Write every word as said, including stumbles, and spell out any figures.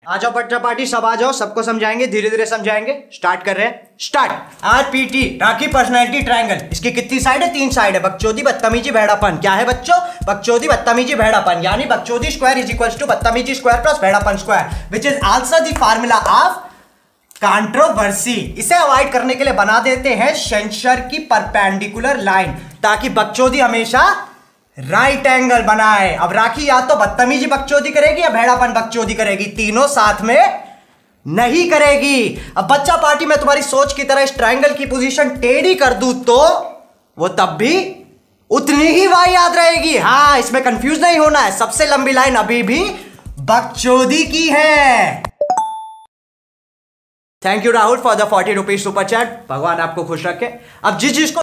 आ जाओ बच्चा पार्टी, सब आ जाओ, सबको समझाएंगे, धीरे धीरे समझाएंगे। स्टार्ट कर रहे हैं, start. RPT, Rakhi personality triangle. इसकी कितनी साइड है? तीन साइड है। बकचोदी, बदतमीजी, भेड़ापन। क्या है बच्चों? बकचोदी, बदतमीजी, भेड़ापन। यानी बकचोदी स्क्वायर इज इक्वल टू बदतमीजी स्क्वायर प्लस भेड़ापन square, which is also the formula of controversy. इसे अवॉइड करने के लिए बना देते हैं सेंसर की परपेंडिकुलर लाइन, ताकि बकचोदी हमेशा राइट एंगल बनाए। अब राखी या तो बदतमीजी बकचोदी करेगी या भेड़ापन बकचोदी करेगी, तीनों साथ में नहीं करेगी। अब बच्चा पार्टी में तुम्हारी सोच की तरह इस ट्रायंगल की पोजीशन टेढ़ी कर दूं तो वो तब भी उतनी ही वाई याद रहेगी। हां, इसमें कंफ्यूज नहीं होना है। सबसे लंबी लाइन अभी भी बकचोदी की है। Thank you Rahul for the forty rupees super chat. भगवान आपको खुश रखे। अब जिस जिसको